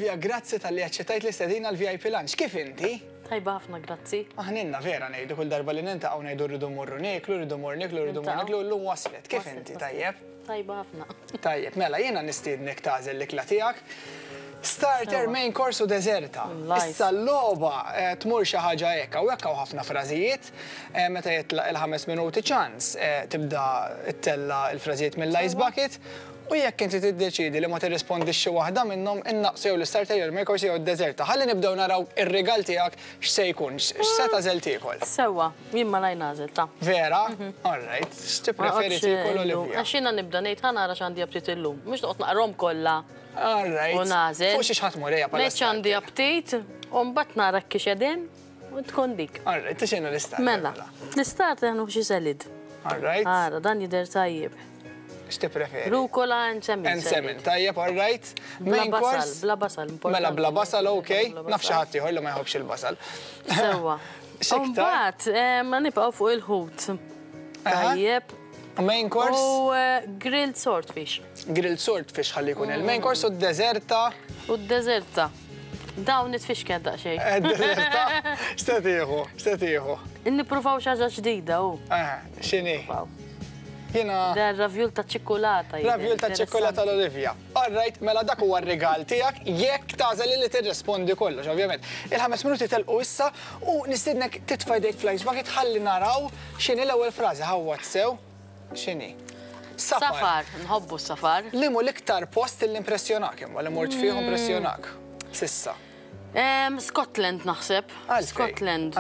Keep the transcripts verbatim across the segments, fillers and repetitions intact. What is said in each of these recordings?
Olivia, grazzi tal-li aċċettajt l-istedina l-V I P lunch. Kif inti? Tajba ħafna, grazzi. Aħninna vera ngħidu kull darba li nintaqgħu ngħidu rridu morru niklu, rridu morru niklu, rridu morru niklu, llum waslet. Kif inti tajjeb? Tajba ħafna. Tajjeb, mela jiena nistiednek tażel l-ikla tiegħek. Starter, main course u deserta. Issa l-logħba tmur xi ħaġa hekk u hekk hawn ħafna frażijiet, meta jitlaq il-ħames minuti ċans tibda ttella l-frażijiet mill-ice bucket. U jekk inti tiddeċidi li ma tirrispondix xi waħda minnhom innaqsu jew l-starter jew il-main course jew id-deserta. Ħalli nibdew naraw ir-rigal tiegħek x'se jkun, x'se tażel tiekol. Sewwa, jien ma laj nażel ta'. Vera? All right. X'tippreferi tiekol Olivia? Għax jiena nibda ngħid ħa nara x'għandi aptit illum. Mhux noqgħod naqrahom kollha. All right. U nażel. Fuq xi xħat murejja bħala. Ngħid x'għandi aptit u mbagħad nara kif x'edin u tkun dik. All right, x'inhu l-istat? Mela, l-istat jaħnu xi selid. All right. Ara, dan jidher tajjeb. X'tippreferi? Rucola and semin. And semin, tajjeb, all right. Bla basal, bla basal. Mela bla basal, okej. Naf xi ħadd ieħor li ma jħobbx il-basal. Sewwa. Mbagħad ma nibqgħu fuq il-ħut. Tajjeb. Main course? U grilled swordfish. Grilled swordfish ħalli jkun il-main course u d-deserta. U d-deserta. Dawn it-fish kien daqsxejn. D-deserta? X'se tieħu? X'se tieħu? Nippruvaw xi ħaġa ġdida hu. X'inhi? Jena... Da ravjul ta' ċikkolata. Ravjul ta' ċikkolata l-Olivia. All right, mela dak huwa r-rigal tiegħek jekk tażel li tirrispondi kollox, ovvjament. Il-ħames minuti telqu issa u nistidnek titfa' jdejk fl-ice bucket ħalli naraw x'inhi l-ewwel frażi ħawwat sew. X'inhi? Safar. Safar, nħobbu s-safar. Li hu l-iktar post li impressjonak imma li mort fih impressjonak. Sissa. Scotland naħseb. Scotland.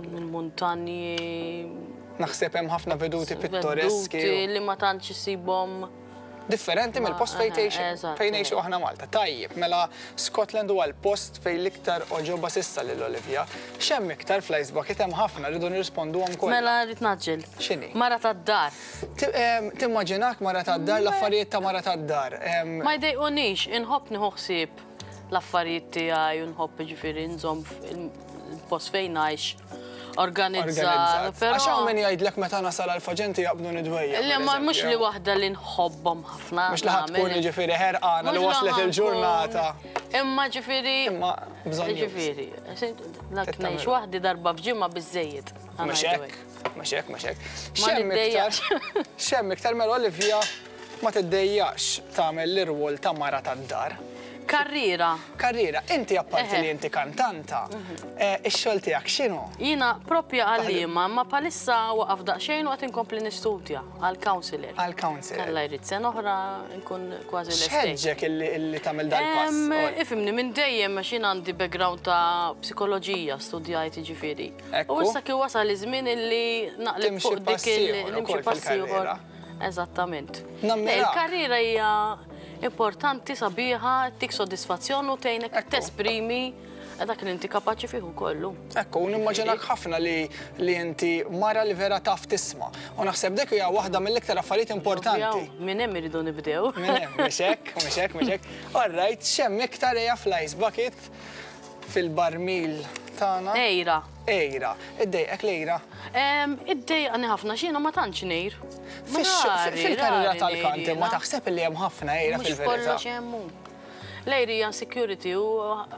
Il-muntanji. Naħseb hemm ħafna veduti pittoreski. Veduti li ma tantx isibhom differenti mill-post fejn tgħixu fejn ngħixu aħna Malta. Tajjeb, mela Scotland huwa l-post fejn l-iktar oġoba s'issa lil Olivia. X'hemm iktar fl-ice bucket hemm ħafna rridu nirrisponduhom kollha. Mela rrid naġġel. X'inhi? Mara tad-dar. Timmaġinak mara tad-dar l-affarijiet ta' mara tad-dar. Ma jdejqunix, inħobb nieħu ħsieb l-affarijiet tiegħi u nħobb ġifieri nżomm il-post fejn ngħix. Organizzat. Għax hawn min jgħidlek meta nasal għall-faġenti jaqbdu nidwejja. Le ma mhux li waħda li nħobbhom ħafna. Mhux li ħadd tkun ġifieri ħerqana li waslet il-ġurnata. Imma ġifieri. Imma bżonn. Ġifieri. Dak ngħix waħdi darba f'ġimgħa biżejjed. Mhux hekk, mhux hekk, mhux hekk. X'hemm iktar? X'hemm iktar mela Olivia ma tiddejjax tagħmel l-irwol ta' mara tad-dar. Karriera. Karriera. Inti apparti li inti kantanta, ix-xogħol tiegħek x'inhu? Jiena proprja għalliema, ma palissa waqaf daqsxejn waqt inkompli nistudja għall-counselor. Għall-counselor. Alla jrid sena oħra nkun kważi l-estate. X'ħeġġek illi tagħmel dal-pass? Ifhimni minn dejjem għax jien għandi background ta' psikoloġija studjajt jiġifieri. U issa kien wasal iż-żmien illi naqleb fuq dik il-nimxi passi ieħor. Eżattament. Il-karriera hija importanti sabiħa, tik soddisfazzjon u tgħinek tesprimi dak li inti kapaċi fih kollu. Ekku, nimmaġinak ħafna li inti mara li vera taf tisma'. U naħseb dik hija waħda mill-iktar affarijiet importanti. Minn hemm iridu nibdew. Minn hemm, mhux hekk, mhux hekk, mhux hekk. All right, x'hemm iktar hija fl-ice bucket fil-barmil tagħna. Ejra. Ejra. Iddejqek l-ejra? Iddejqani ħafna x'jiena ma tantx ngħir. Fil-karriera tal-kanti ma taħseb li hemm ħafna ejra fil-verità. Mhux kollox hemm. L-ejri hija security u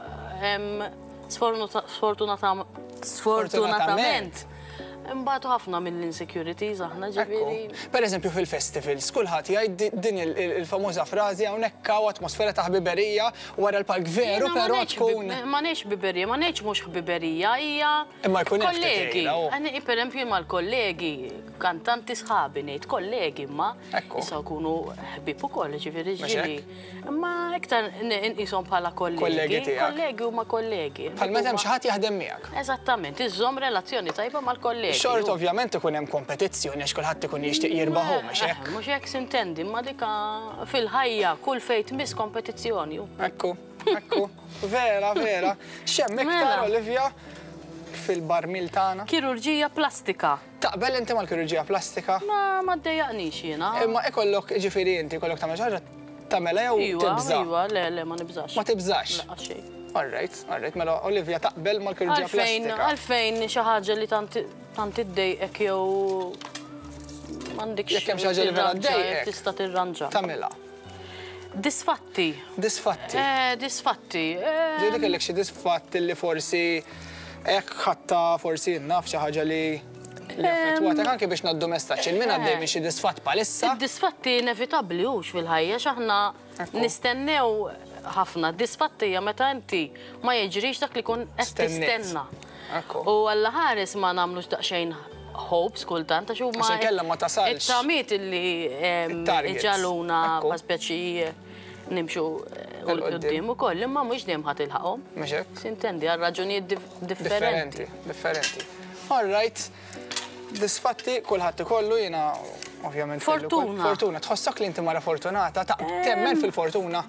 sfortunatament imbagħtu ħafna mill-insecurities aħna ġifieri. Pereżempju fil-festivals, kulħadd jgħid din il-famuża frażi hawnhekk hawn atmosfera ta' ħbiberija wara l-palk veru, però tkun. Ma ngħidx ħbiberija, ma ngħidx mhux ħbiberija, hija kollegi. Għani pereżempju mal-kollegi, kantanti sħabi ngħid kollegi imma issa jkunu ħbieb ukoll ġifieri ġieli. Imma iktar inqishom bħala kollegi. Kollegi huma kollegi. Bħal meta hemm xi ħadd jaħdem miegħek. Eżattament, iżżomm relazzjoni tajba mal-kollegi. Xort ovvjament ikun hemm kompetizzjoni għax kulħadd ikun jixtieq jirbaħu mhux hekk. Mhux hekk sintendi, imma dika fil-ħajja kull fejn tmiss kompetizzjoni. Ekku, ekku, vera, vera. X'hemm iktar Olivia fil-barmil tagħna? Kirurġija plastika. Taqbel inti mal-kirurġija plastika? Ma ma ddejjaqnix jiena. Imma ikollok ġifieri inti ikollok tagħmel xi ħaġa tagħmelha jew tibża? Iva, le, le, ma nibżax. Ma tibżax? Laqgħa xejn. All right, all right, mela Olivia taqbel mal-kirurġija plastika. Għalfejn xi ħaġa li tant iddejqek jew m'għandekx. Jekk hemm xi ħaġa li vera ddejqek. Tista' tirranġa. Tagħmilha. Disfatti. Disfatti. Disfatti. Ġedi kellek xi disfatti li forsi hekk ħatta forsi naf xi ħaġa li li affettwatek anke biex naddu messaġġ. Il-min għaddej minn xi disfatt bħalissa. Id-disfatti inevitabbli hux fil-ħajja x'aħna nistennew ħafna. Disfatti hija meta inti ma jiġrix dak li kun qed tistenna. U Alla ħares ma nagħmlux daqsxejn hopes kultant għax huma kellha ma tasalx. It-tamiet illi iġaluna paspjaċi nimxu l-qoddim ukoll, imma mhux dejjem ħadd ilħaqhom. Mhux hekk? Sintendi għal raġunijiet differenti. Differenti. All right. Disfatti kulħadd ikollu jiena ovvjament. Fortuna. Fortuna. Tħossok li inti mara fortunata, temmen fil-fortuna.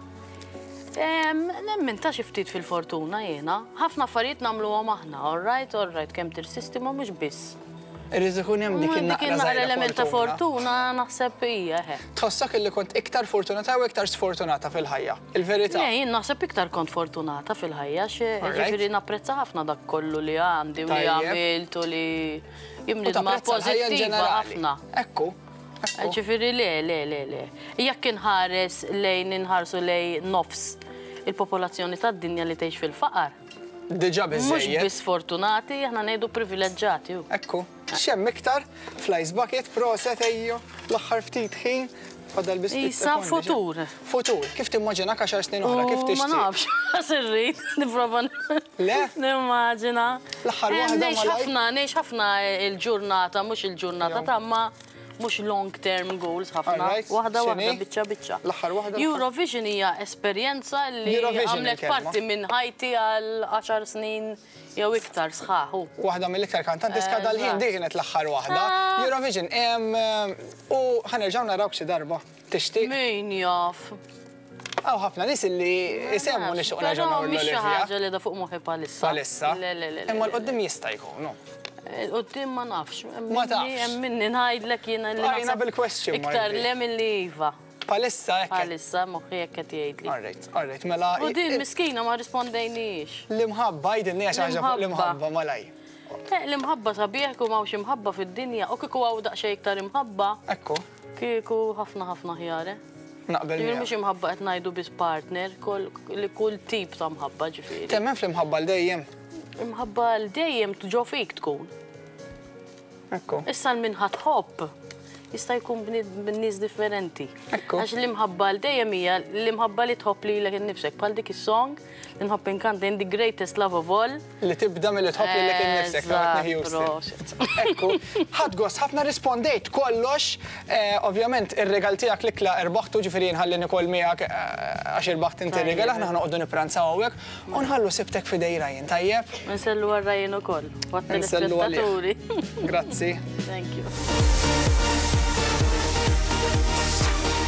Nemmen ta' xi ftit fil-fortuna jiena. Ħafna affarijiet nagħmluhom aħna, all right, all right, kemm tirsisti ma mhux biss. Irrid ikun hemm dik in-naqra element ta' fortuna naħseb hija. Tħossok illi kont iktar fortunata u iktar sfortunata fil-ħajja. Il-verità. Le, jien naħseb iktar kont fortunata fil-ħajja ġifieri napprezza ħafna dak kollu li għandi u li għamilt u li jimli ma' pożittiva ħafna. Ekku. Ġifieri le, le, le, le. Jekk inħares lejn inħarsu lejn nofs il-popolazzjoni tad-dinja li tgħix fil-faqar. Diġà biżżejjed. Mhux biss fortunati, aħna ngħidu privileġġjati. Ekku. X'hemm iktar fl-ice bucket proset ejju l-aħħar ftit ħin fadal biss. Isa futur. Futur. Kif timmaġina għaxar snin oħra kif tixtieq? Ma nafx, għasirrit, nipprova. Le? Nimmaġina. L-aħħar waħda Ngħix ħafna, ngħix ħafna il-ġurnata, mhux il-ġurnata tamma mhux long term goals ħafna. Waħda waħda biċċa biċċa. L-aħħar waħda. Eurovision hija esperjenza li għamlet parti minn ħajti għal għaxar snin jew iktar sħaħu. Waħda mill-iktar kantanti skada l-ħin dik kienet l-aħħar waħda. Eurovision u ħanerġgħu narawk xi darba. Tixtieq? Min jaf. Aw ħafna nies li isemmu nixtieq nerġgħu nagħmlu l-Olivia. Mhix ħaġa li da fuq moħħi bħalissa. Bħalissa? Le, le, le. Imma l-qoddim jista' jkunu. Il-qoddim ma nafx. Ma tafx. Hemm minni ngħidlek jiena li Għajna bil-question mark. iktar le milli iva. Bħalissa hekk. Bħalissa moħħi hekk qed jgħidli. All right, all right, mela. U din miskina ma rispondejniex. L-imħabba jidinni għax ħaġa fuq l-imħabba malaj. L-imħabba sabiħ ku mawx imħabba fid-dinja u kieku għaw daqsxejn iktar imħabba. Ekku. Kieku ħafna ħafna ħjare. Naqbel. Ġifieri mhux imħabba qed ngħidu biss partner, li kull tip ta' mħabba ġifieri. Temmen fl-imħabba l-dejjem. Imħabba l-dejjem ġo fik tkun. Ekku. Issa l-minħa tħobb jista' jkun b'nies differenti. Ekku. Għax l-imħabba l-dejjem hija l-imħabba li tħobb lilek innifsek bħal dik is-song li nħobb inkant in the greatest love of all. Li tibda milli tħobb lilek innifsek ta' Whitney Houston. Ekku. Ħadd gost ħafna rispondejt kollox, ovvjament ir-regal tiegħek l-ikla erbaħtu ġifieri nħalli nikol miegħek għax irbaħt inti ir-regal aħna ħanoqogħdu nippranzaw hawnhekk u nħallu sibtek f'idej Ryan tajjeb. Nsellu għal Ryan ukoll. Nsellu għalih. Grazzi. Thank you.